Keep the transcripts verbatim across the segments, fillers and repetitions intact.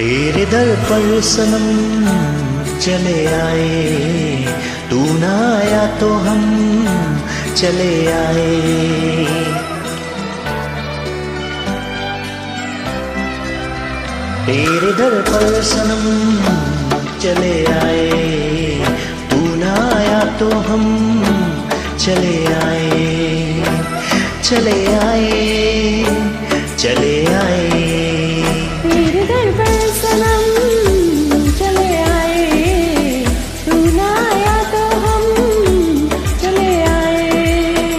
तेरे दर पर सनम चले आए, तू ना आया तो हम चले आए। तेरे दर पर सनम चले आए, तू ना आया तो हम चले आए, चले आए, चले आए। तेरे दर पर सनम चले आए, तू ना आया तो हम चले आए।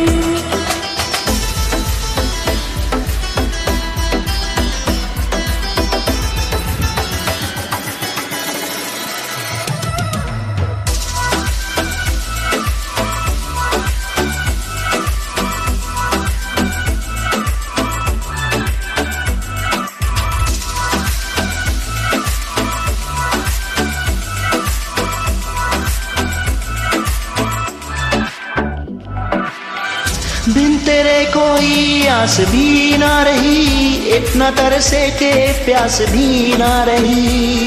बिन तेरे कोई आस भी ना रही, इतना तरसे के प्यास भी ना रही।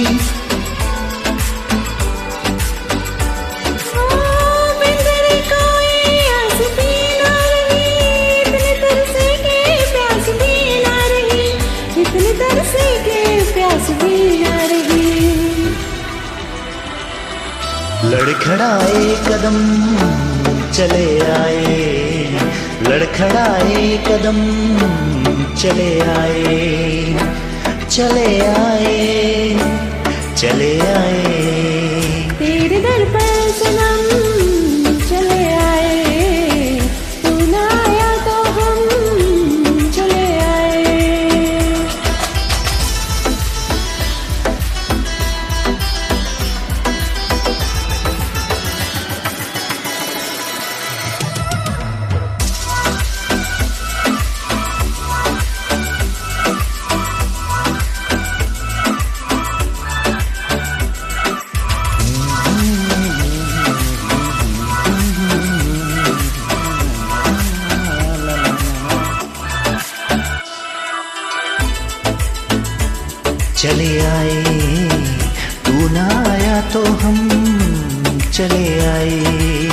बिन तेरे कोई आस भी ना रही, इतने तरसे के प्यास भी ना रही, इतने तरसे के प्यास भी ना रही। लड़खड़ाए कदम चले आए, लड़खड़ाए कदम चले आए, चले आए, चले आए। तेरे दर पर सनम चले आए, तू ना आया तो हम चले आए। चले आए, तू ना आया तो हम चले आए।